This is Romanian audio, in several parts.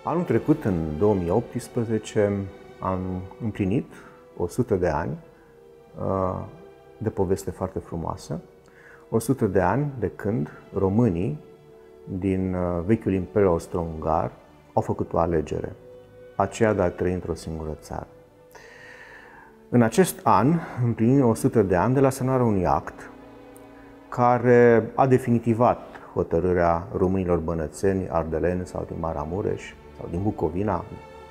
Anul trecut, în 2018, am împlinit 100 de ani de poveste foarte frumoasă, 100 de ani de când românii din vechiul Imperiu Austro-Ungar au făcut o alegere, aceea de a trăi într-o singură țară. În acest an împlinim 100 de ani de la semnarea unui act care a definitivat hotărârea românilor bănățeni, ardeleni sau din Maramureș sau din Bucovina.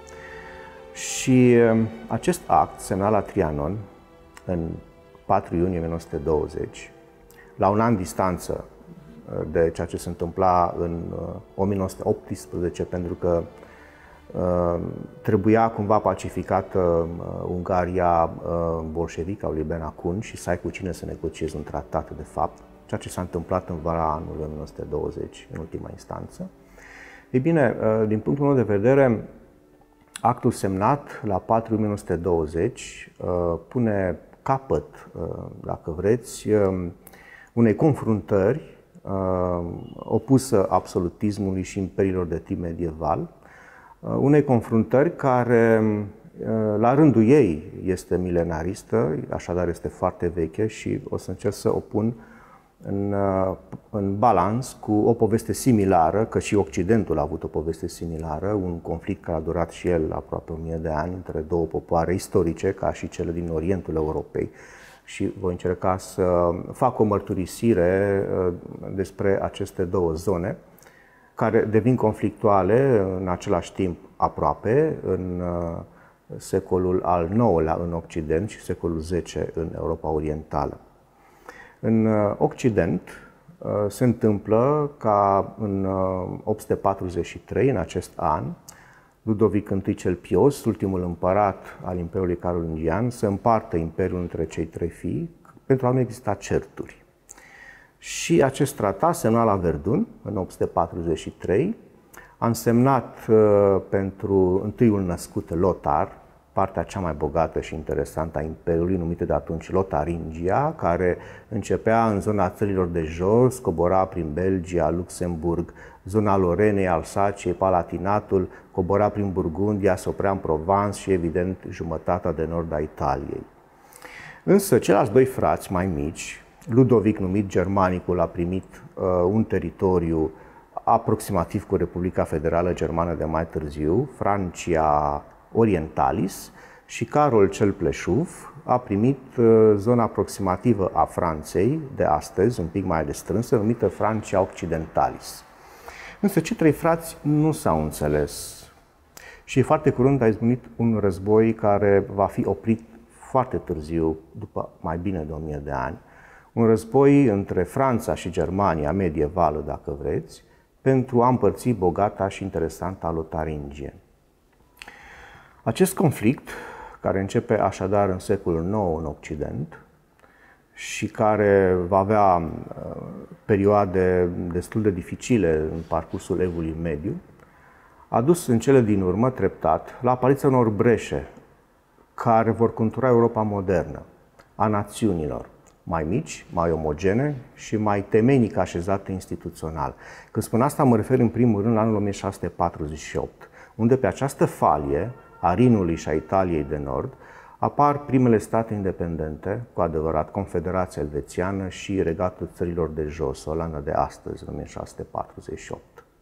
Și acest act, semnat la Trianon, în 4 iunie 1920, la un an distanță de ceea ce se întâmpla în 1918, pentru că trebuia cumva pacificată Ungaria bolșevică, au liber acum, și să ai cu cine să negociezi un tratat de fapt, ceea ce s-a întâmplat în vara anului 1920, în ultima instanță. Ei bine, din punctul meu de vedere, actul semnat la 4 iunie 1920 pune capăt, dacă vreți, unei confruntări opusă absolutismului și imperiilor de tip medieval, unei confruntări care, la rândul ei, este milenaristă, așadar este foarte veche și o să încerc să o pun în balans cu o poveste similară, că și Occidentul a avut o poveste similară, un conflict care a durat și el aproape 1000 de ani între două popoare istorice, ca și cele din Orientul Europei. Și voi încerca să fac o mărturisire despre aceste două zone, care devin conflictuale în același timp aproape, în secolul al IX-lea în Occident și secolul X în Europa Orientală. În Occident se întâmplă ca în 843, în acest an, Ludovic I cel Pios, ultimul împărat al Imperiului Carolingian, să împartă imperiul între cei trei fii pentru a nu exista certuri. Și acest tratat, semnat la Verdun, în 843, a însemnat pentru întâiul născut Lothar, partea cea mai bogată și interesantă a Imperiului, numită de atunci Lotharingia, care începea în zona țărilor de jos, cobora prin Belgia, Luxemburg, zona Lorenei, Alsaciei, Palatinatul, cobora prin Burgundia, se oprea în Provence și, evident, jumătatea de nord a Italiei. Însă, ceilalți doi frați mai mici, Ludovic, numit Germanicul, a primit un teritoriu aproximativ cu Republica Federală Germană de mai târziu, Francia Orientalis, și Carol cel Pleșuv a primit zona aproximativă a Franței de astăzi, un pic mai destrânsă, numită Francia Occidentalis. Însă cei trei frați nu s-au înțeles și foarte curând a izbucnit un război care va fi oprit foarte târziu, după mai bine de 1000 de ani, un război între Franța și Germania medievală, dacă vreți, pentru a împărți bogata și interesanta Lotharingie. Acest conflict, care începe așadar în secolul IX în Occident și care va avea perioade destul de dificile în parcursul Evului Mediu, a dus în cele din urmă treptat la apariția unor breșe care vor contura Europa modernă, a națiunilor, mai mici, mai omogene și mai temeinic așezate instituțional. Când spun asta, mă refer în primul rând la anul 1648, unde pe această falie a Rinului și a Italiei de Nord apar primele state independente, cu adevărat Confederația Elvețiană și Regatul Țărilor de Jos, Olanda de astăzi, în 1648.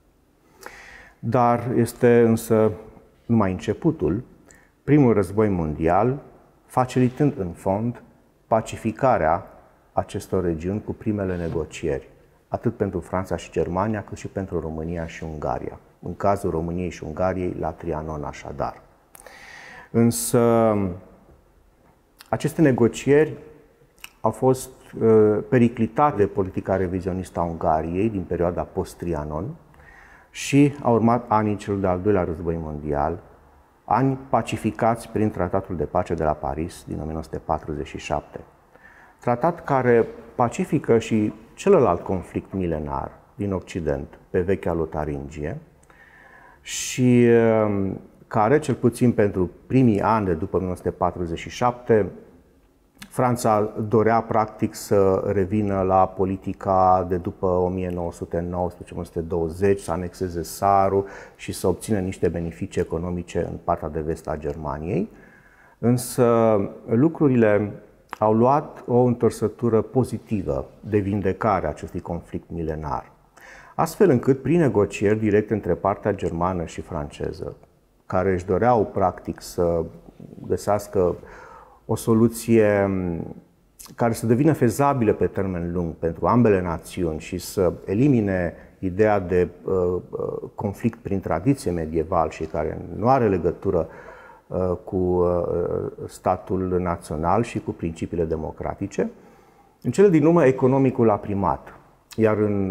Dar este însă numai începutul, primul război mondial, facilitând în fond pacificarea acestor regiuni cu primele negocieri, atât pentru Franța și Germania, cât și pentru România și Ungaria. În cazul României și Ungariei, la Trianon, așadar. Însă, aceste negocieri au fost periclitate de politica revizionistă a Ungariei din perioada post-Trianon și au urmat anii celui de-al doilea război mondial, ani pacificați prin Tratatul de Pace de la Paris din 1947. Tratat care pacifică și celălalt conflict milenar din Occident, pe vechea Lotharingie, și care, cel puțin pentru primii ani de după 1947, Franța dorea practic să revină la politica de după 1919-1920, să anexeze Sarul și să obțină niște beneficii economice în partea de vest a Germaniei. Însă lucrurile au luat o întorsătură pozitivă de vindecare a acestui conflict milenar, astfel încât prin negocieri directe între partea germană și franceză, care își doreau practic să găsească o soluție care să devină fezabilă pe termen lung pentru ambele națiuni și să elimine ideea de conflict prin tradiție medieval și care nu are legătură cu statul național și cu principiile democratice. În cele din urmă, economicul a primat, iar în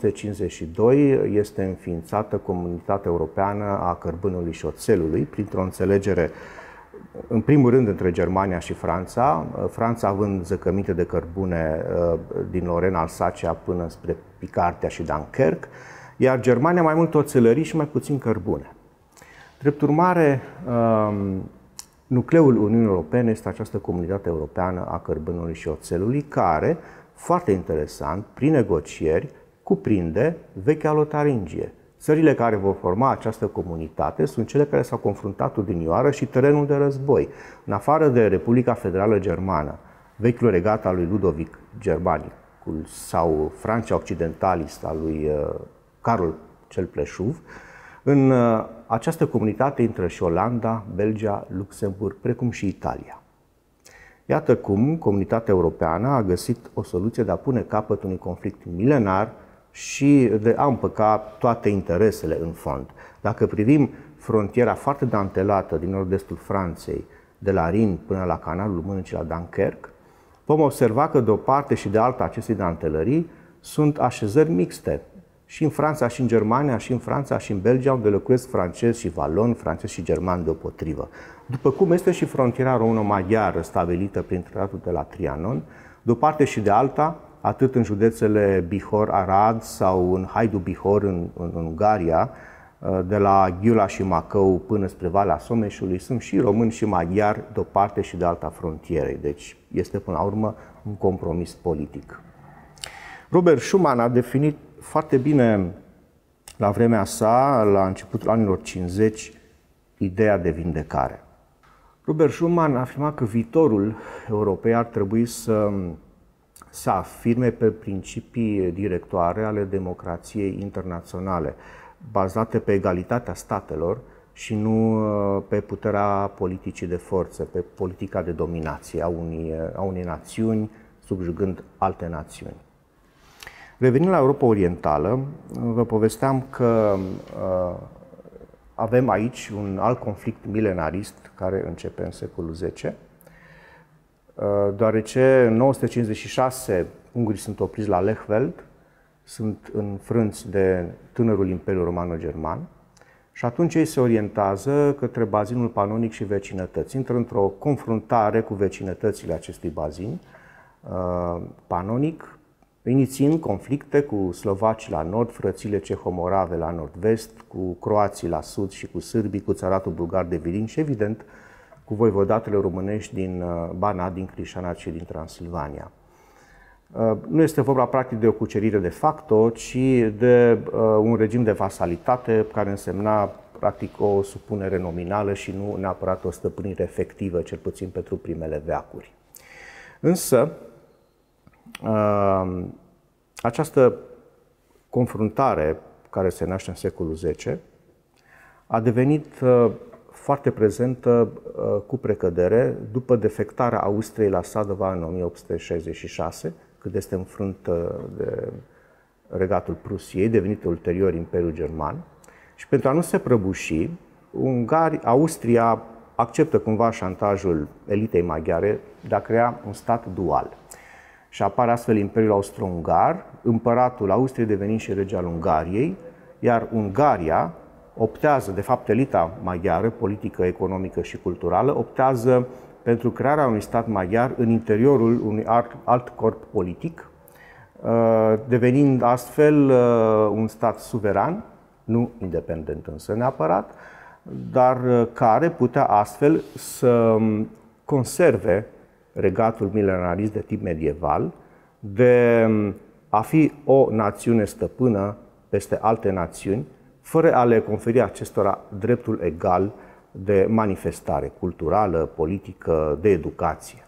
1952 este înființată Comunitatea Europeană a Cărbunelui și Oțelului, printr-o înțelegere, în primul rând, între Germania și Franța, Franța având zăcăminte de cărbune din Lorena, Alsacia până spre Picardia și Dunkerque, iar Germania mai mult oțelării și mai puțin cărbune. Drept urmare, nucleul Uniunii Europene este această Comunitate Europeană a Cărbunelui și Oțelului, care, foarte interesant, prin negocieri, cuprinde vechea Lotaringie. Țările care vor forma această comunitate sunt cele care s-au confruntat odinioară și terenul de război. În afară de Republica Federală Germană, vechiul regat al lui Ludovic Germanicul sau Francia Occidentalis al lui Carol cel Pleșuv, în această comunitate intră și Olanda, Belgia, Luxemburg, precum și Italia. Iată cum Comunitatea Europeană a găsit o soluție de a pune capăt unui conflict milenar și de a împăca toate interesele în fond. Dacă privim frontiera foarte dantelată din nord-estul Franței, de la Rin până la canalul Mânecii la Dunkerque, vom observa că de o parte și de alta acestei dantelării sunt așezări mixte. Și în Franța, și în Germania, și în Franța, și în Belgia, unde locuiesc francezi și valoni, francezi și germani deopotrivă. După cum este și frontiera româno-maghiară stabilită prin tratatul de la Trianon, de o parte și de alta, atât în județele Bihor, Arad sau în Haidu-Bihor, în Ungaria, de la Ghiula și Macău până spre Valea Someșului, sunt și români și maghiari de o parte și de alta frontierei. Deci este până la urmă un compromis politic. Robert Schuman a definit foarte bine la vremea sa, la începutul anilor 50, ideea de vindecare. Robert Schuman a afirmat că viitorul Europei ar trebui să se afirme pe principii directoare ale democrației internaționale, bazate pe egalitatea statelor și nu pe puterea politicii de forță, pe politica de dominație a unei națiuni subjugând alte națiuni. Revenind la Europa Orientală, vă povesteam că avem aici un alt conflict milenarist care începe în secolul X, deoarece în 956 ungurii sunt opriți la Lechfeld, sunt înfrânți de tânărul Imperiu Romano-German și atunci ei se orientează către bazinul panonic și vecinătăți. Intră într-o confruntare cu vecinătățile acestui bazin panonic, inițiind conflicte cu slovacii la nord, frățile ceho-morave la nord-vest, cu croații la sud și cu sârbii, cu țaratul bulgar de Vilin și, evident, cu voivodatele românești din Banat, din Crișana și din Transilvania. Nu este vorba practic de o cucerire de facto, ci de un regim de vasalitate care însemna practic o supunere nominală și nu neapărat o stăpânire efectivă, cel puțin pentru primele veacuri. Însă, această confruntare care se naște în secolul X a devenit foarte prezentă cu precădere după defectarea Austriei la Sadova în 1866, când este înfrântă de regatul Prusiei, devenit ulterior Imperiul German. Și pentru a nu se prăbuși, Austria acceptă cumva șantajul elitei maghiare de a crea un stat dual. Și apare astfel Imperiul Austro-Ungar, împăratul Austriei devenind și rege al Ungariei, iar Ungaria optează, de fapt elita maghiară, politică, economică și culturală, optează pentru crearea unui stat maghiar în interiorul unui alt corp politic, devenind astfel un stat suveran, nu independent însă neapărat, dar care putea astfel să conserve regatul milenarist de tip medieval, de a fi o națiune stăpână peste alte națiuni, fără a le conferi acestora dreptul egal de manifestare culturală, politică, de educație.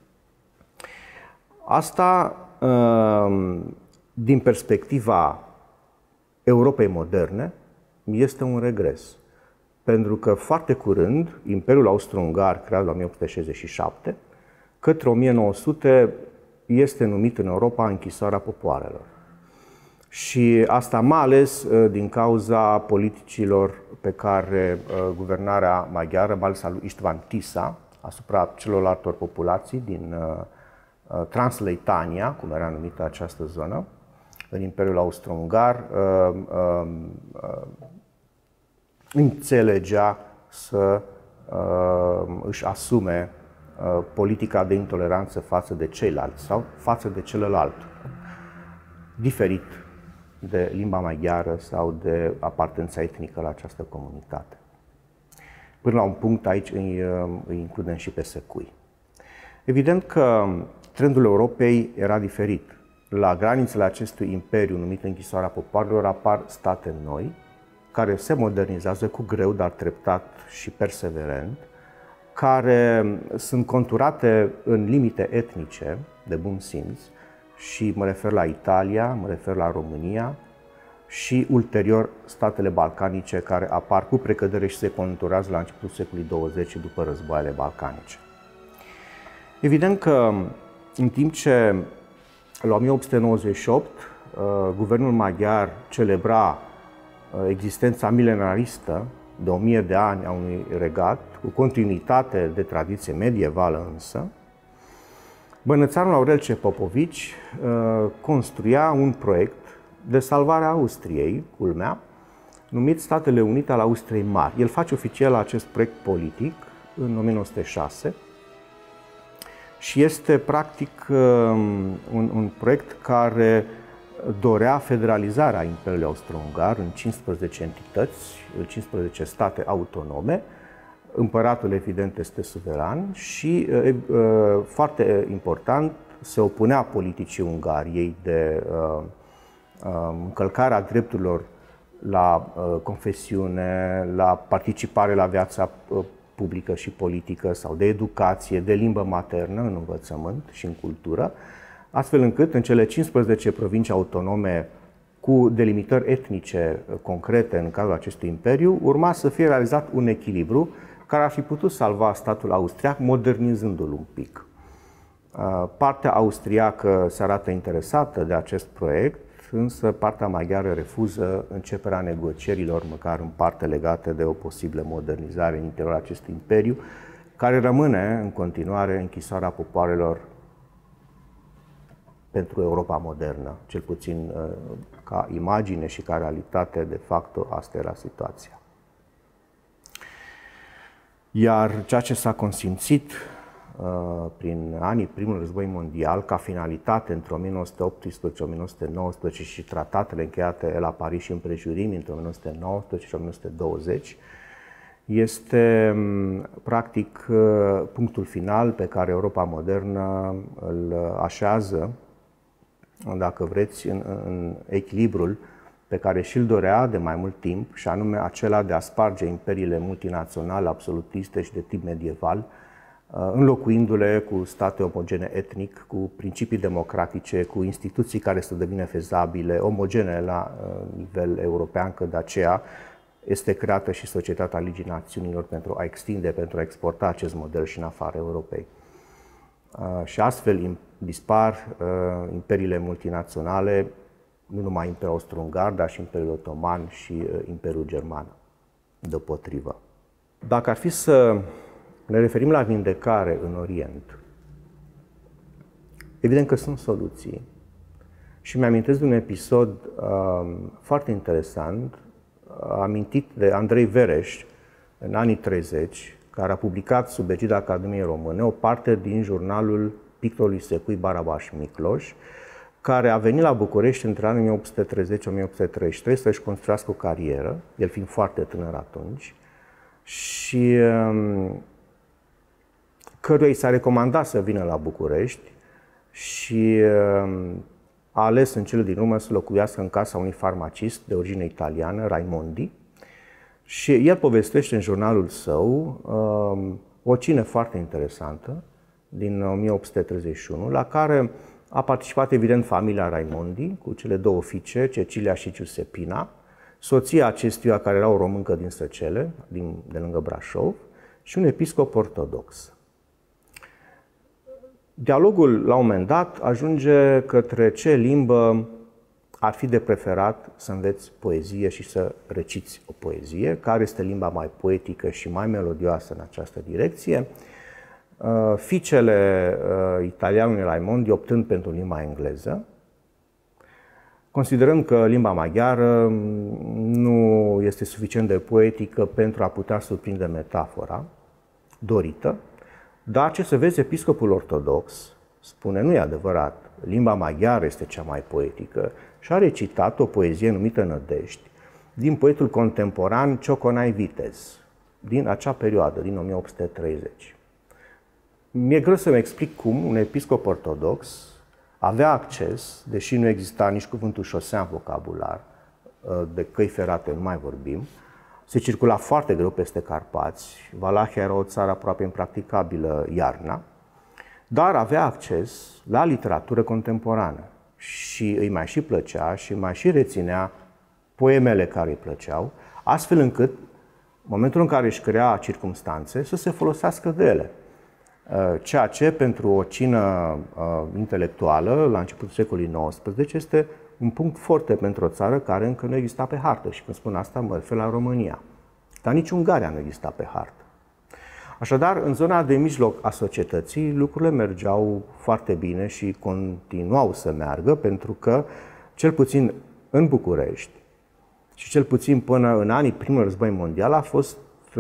Asta, din perspectiva Europei moderne, este un regres. Pentru că foarte curând, Imperiul Austro-Ungar, creat la 1867, către 1900 este numit în Europa închisoarea popoarelor. Și asta mai ales din cauza politicilor pe care guvernarea maghiară, mai ales a lui Istvan Tisa, asupra celorlaltor populații din Transleitania, cum era numită această zonă, în Imperiul Austro-Ungar, înțelegea să își asume politica de intoleranță față de ceilalți sau față de celălalt, diferit de limba maghiară sau de apartența etnică la această comunitate. Până la un punct aici îi includem și pe secui. Evident că trendul Europei era diferit. La granițele acestui imperiu numit închisoarea popoarelor apar state noi, care se modernizează cu greu, dar treptat și perseverent, care sunt conturate în limite etnice de bun simț, și mă refer la Italia, mă refer la România și ulterior statele balcanice, care apar cu precădere și se conturează la începutul secolului 20 după războaiele balcanice. Evident că în timp ce la 1898 guvernul maghiar celebra existența milenaristă de 1000 de ani a unui regat, cu continuitate de tradiție medievală însă, bănățarul Aurel Popovici construia un proiect de salvare a Austriei, culmea, numit Statele Unite ale Austriei Mari. El face oficial acest proiect politic în 1906 și este practic un proiect care dorea federalizarea Imperiului Austro-Ungar în 15 entități, 15 state autonome. Împăratul, evident, este suveran și, foarte important, se opunea politicii Ungariei de încălcarea drepturilor la confesiune, la participare la viața publică și politică sau de educație, de limbă maternă în învățământ și în cultură, astfel încât în cele 15 provincii autonome cu delimitări etnice concrete în cadrul acestui imperiu, urma să fie realizat un echilibru care ar fi putut salva statul austriac, modernizându-l un pic. Partea austriacă se arată interesată de acest proiect, însă partea maghiară refuză începerea negocierilor, măcar în parte legate de o posibilă modernizare în interiorul acestui imperiu, care rămâne în continuare închisoarea popoarelor pentru Europa modernă, cel puțin ca imagine și ca realitate, de facto, asta era situația. Iar ceea ce s-a consimțit prin anii primul război mondial, ca finalitate între 1918-1919 și tratatele încheiate la Paris și împrejurimi între 1919 și 1920, este practic punctul final pe care Europa modernă îl așează, dacă vreți, în echilibrul pe care și-l dorea de mai mult timp, și anume acela de a sparge imperiile multinaționale, absolutiste și de tip medieval, înlocuindu-le cu state omogene etnic, cu principii democratice, cu instituții care să devină fezabile, omogene la nivel european, că de aceea este creată și Societatea Ligii Națiunilor pentru a extinde, pentru a exporta acest model și în afara Europei. Și astfel dispar imperiile multinaționale, nu numai Imperiul Austro-Ungar, dar și Imperiul Otoman și Imperiul German, deopotrivă. Dacă ar fi să ne referim la vindecare în Orient, evident că sunt soluții. Și mi-amintesc de un episod foarte interesant, amintit de Andrei Vereș în anii 30, care a publicat sub egida Academiei Române o parte din jurnalul pictorului secui Barabaș Micloș, care a venit la București între anii 1830-1833 să-și construiască o carieră, el fiind foarte tânăr atunci, și căruia i s-a recomandat să vină la București și a ales în cele din urmă să locuiască în casa unui farmacist de origine italiană, Raimondi. Și el povestește în jurnalul său o cină foarte interesantă din 1831, la care a participat evident familia Raimondi, cu cele două fiice, Cecilia și Giuseppina, soția acestuia care era o româncă din Săcele, de lângă Brașov, și un episcop ortodox. Dialogul, la un moment dat, ajunge către ce limbă ar fi de preferat să înveți poezie și să reciți o poezie, care este limba mai poetică și mai melodioasă în această direcție. Fiicele italianului Raimondi optând pentru limba engleză, considerând că limba maghiară nu este suficient de poetică pentru a putea surprinde metafora dorită, dar ce să vezi, episcopul ortodox spune, nu e adevărat, limba maghiară este cea mai poetică și a recitat o poezie numită Nădejdi din poetul contemporan Cioconai Vitez, din acea perioadă, din 1830. Mi-e greu să-mi explic cum un episcop ortodox avea acces, deși nu exista nici cuvântul șosea în vocabular, de căi ferate nu mai vorbim, se circula foarte greu peste Carpați, Valahia era o țară aproape impracticabilă iarna, dar avea acces la literatură contemporană și îi mai și plăcea și mai și reținea poemele care îi plăceau, astfel încât, în momentul în care își crea circumstanțe, să se folosească de ele. Ceea ce, pentru o cină intelectuală, la începutul secolului XIX, este un punct foarte pentru o țară care încă nu exista pe hartă. Și când spun asta, mă refer la România. Dar nici Ungaria nu exista pe hartă. Așadar, în zona de mijloc a societății, lucrurile mergeau foarte bine și continuau să meargă, pentru că, cel puțin în București, și cel puțin până în anii primului război mondial, a fost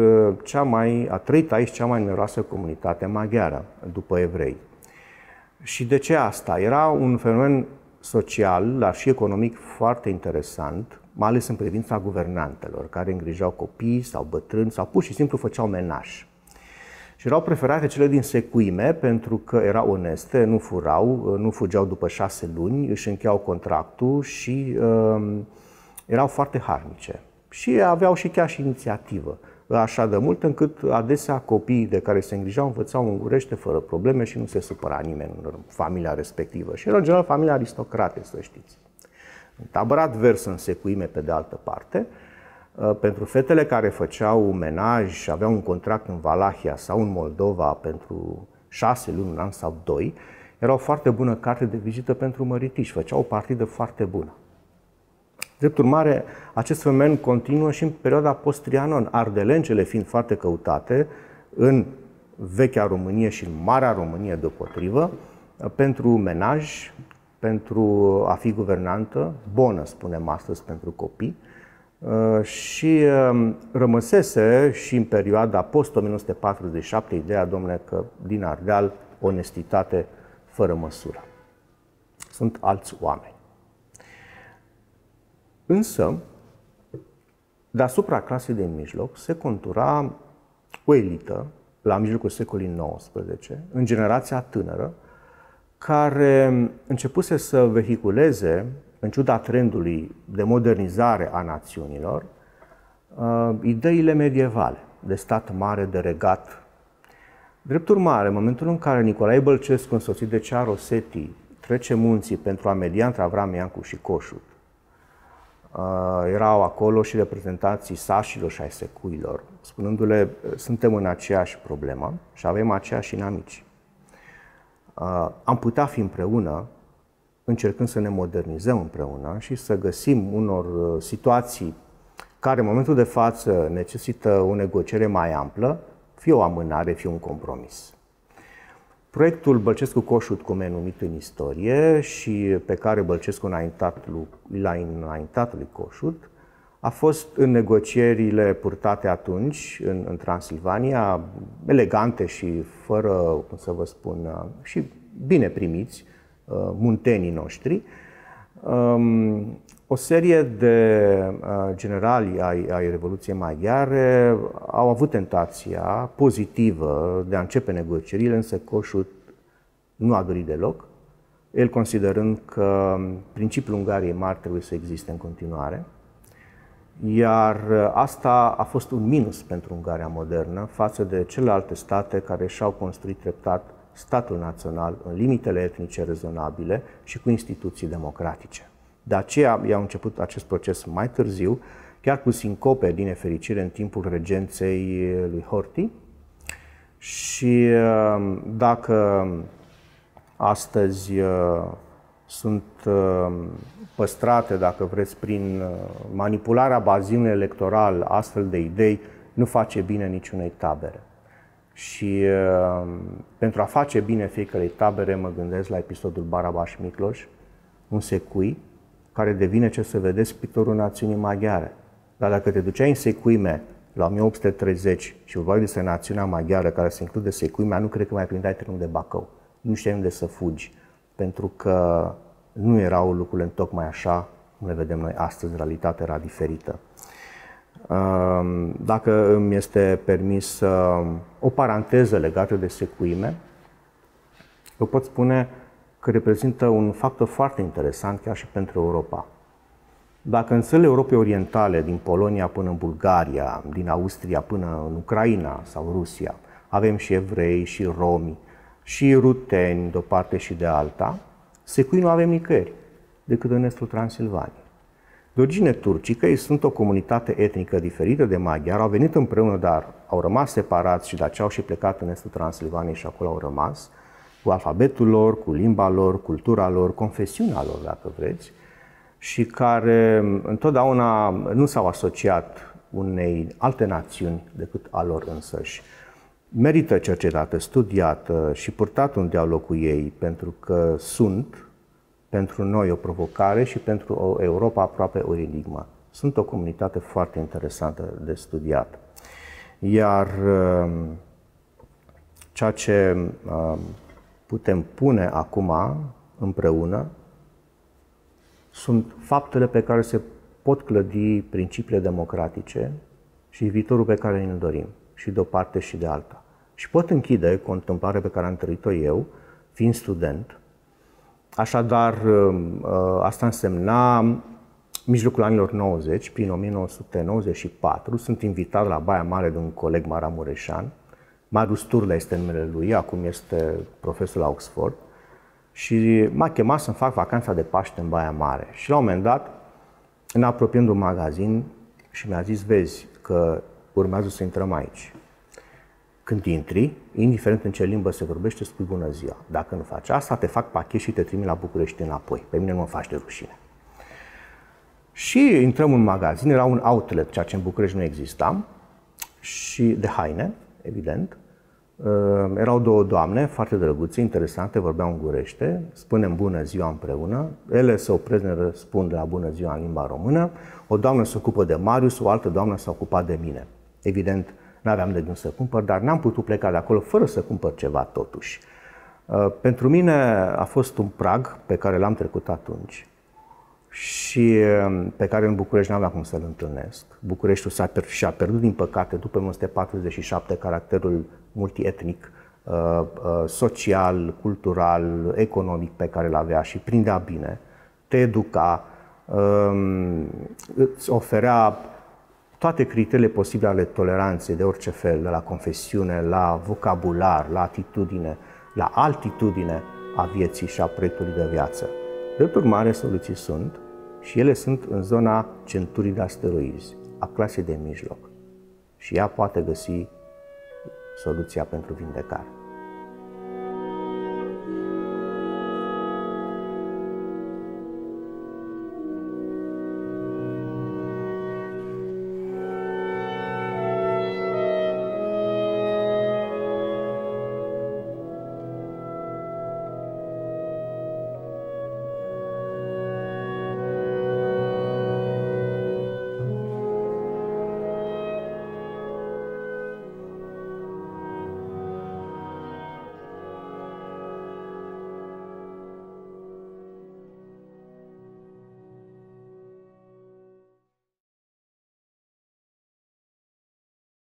a trăit aici cea mai numeroasă comunitate maghiară, după evrei. Și de ce asta? Era un fenomen social, dar și economic foarte interesant, mai ales în privința guvernantelor, care îngrijau copii sau bătrâni sau pur și simplu făceau menaj. Și erau preferate cele din secuime pentru că erau oneste, nu furau, nu fugeau după 6 luni, își încheiau contractul și erau foarte harnice. Și aveau și chiar și inițiativă. Așa de mult încât adesea copiii de care se îngrijeau învățau ungurește fără probleme și nu se supăra nimeni în familia respectivă. Și era în general familia aristocrate, să știți. În tabăra adversă, în secuime, pe de altă parte, pentru fetele care făceau menaj și aveau un contract în Valahia sau în Moldova pentru 6 luni, un an sau 2, era o foarte bună carte de vizită pentru măritiși, făceau o partidă foarte bună. Drept urmare, acest fenomen continuă și în perioada post-Trianon, ardelencele fiind foarte căutate în vechea Românie și în Marea Românie deopotrivă, pentru menaj, pentru a fi guvernantă, bonă, spunem astăzi, pentru copii, și rămăsese și în perioada post-1947 ideea, domnule, că din Ardeal onestitate fără măsură. Sunt alți oameni. Însă, deasupra clasei de mijloc se contura o elită, la mijlocul secolului XIX, în generația tânără, care începuse să vehiculeze, în ciuda trendului de modernizare a națiunilor, ideile medievale, de stat mare, de regat. Drept urmare, în momentul în care Nicolae Bălcescu, însoțit de Cearo Seti, trece munții pentru a media între Avram Iancu și Coșut, erau acolo și reprezentanții sașilor și ai secuilor, spunându-le, suntem în aceeași problemă și avem aceeași inamici. Am putea fi împreună, încercând să ne modernizăm împreună și să găsim unor situații care, în momentul de față, necesită o negociere mai amplă, fie o amânare, fie un compromis. Proiectul Bălcescu-Coșut, cum e numit în istorie și pe care Bălcescu l-a înaintat lui Coșut, a fost în negocierile purtate atunci în Transilvania, elegante și fără, cum să vă spun, și bine primiți, muntenii noștri, O serie de generali ai Revoluției Maghiare au avut tentația pozitivă de a începe negocierile, însă Kossuth nu a dorit deloc, el considerând că principiul Ungariei mari trebuie să existe în continuare, iar asta a fost un minus pentru Ungaria modernă față de celelalte state care și-au construit treptat statul național în limitele etnice rezonabile și cu instituții democratice. De aceea i-au început acest proces mai târziu, chiar cu sincope, din nefericire, în timpul regenței lui Horthy. Și dacă astăzi sunt păstrate, dacă vreți, prin manipularea bazinului electoral, astfel de idei, nu face bine niciunei tabere. Și pentru a face bine fiecarei tabere, mă gândesc la episodul Barabas-Miklos, un secui, care devine, ce să vedeți, pictorul națiunii maghiare. Dar dacă te duceai în secuime la 1830 și vorbeai despre națiunea maghiară, care se include secuimea, nu cred că mai prindeai trenul de Bacău. Nu știai unde să fugi, pentru că nu erau lucrurile tocmai așa cum le vedem noi astăzi, realitatea era diferită. Dacă îmi este permis o paranteză legată de secuime, eu pot spune că reprezintă un factor foarte interesant chiar și pentru Europa. Dacă în țările Europei Orientale, din Polonia până în Bulgaria, din Austria până în Ucraina sau Rusia, avem și evrei, și romi, și ruteni de o parte și de alta, secui nu avem nicăieri decât în estul Transilvaniei. De origine turcică, ei sunt o comunitate etnică diferită de maghiari, au venit împreună, dar au rămas separați și de aceea au și plecat în estul Transilvaniei și acolo au rămas, cu alfabetul lor, cu limba lor, cultura lor, confesiunea lor, dacă vreți, și care întotdeauna nu s-au asociat unei alte națiuni decât a lor însăși. Merită cercetată, studiată și purtat un dialog cu ei, pentru că sunt pentru noi o provocare și pentru o Europa aproape o enigmă. Sunt o comunitate foarte interesantă de studiat. Iar ceea ce putem pune acum împreună sunt faptele pe care se pot clădi principiile democratice și viitorul pe care ne-l dorim, și de o parte și de alta. Și pot închide cu o întâmplare pe care am trăit-o eu, fiind student. Așadar, asta însemna mijlocul anilor 90, prin 1994, sunt invitat la Baia Mare de un coleg maramureșan. Marius Turla este numele lui, acum este profesor la Oxford. Și m-a chemat să-mi fac vacanța de Paște în Baia Mare. Și la un moment dat, ne apropiem de un magazin și mi-a zis, vezi că urmează să intrăm aici. Când intri, indiferent în ce limbă se vorbește, spui bună ziua. Dacă nu faci asta, te fac pachet și te trimit la București înapoi. Pe mine nu mă faci de rușine. Și intrăm în magazin, era un outlet, ceea ce în București nu exista, și de haine, evident. Erau două doamne foarte drăguțe, interesante, vorbeau ungurește, spunem bună ziua împreună, ele se opresc, ne răspund de la bună ziua în limba română, o doamnă se ocupă de Marius, o altă doamnă s-a ocupat de mine. Evident, n-aveam de gând să cumpăr, dar n-am putut pleca de acolo fără să cumpăr ceva totuși. Pentru mine a fost un prag pe care l-am trecut atunci și pe care în București n-aveam cum să-l întâlnesc. Bucureștiul și-a pierdut, din păcate, după 1947, caracterul multietnic, social, cultural, economic pe care îl avea și prindea bine, te educa, îți oferea toate criteriile posibile ale toleranței de orice fel, de la confesiune, la vocabular, la atitudine, la altitudine a vieții și a proiectului de viață. Drept urmare, soluții sunt și ele sunt în zona centurii de asteroizi, a clasei de mijloc. Și ea poate găsi soluția pentru vindecare.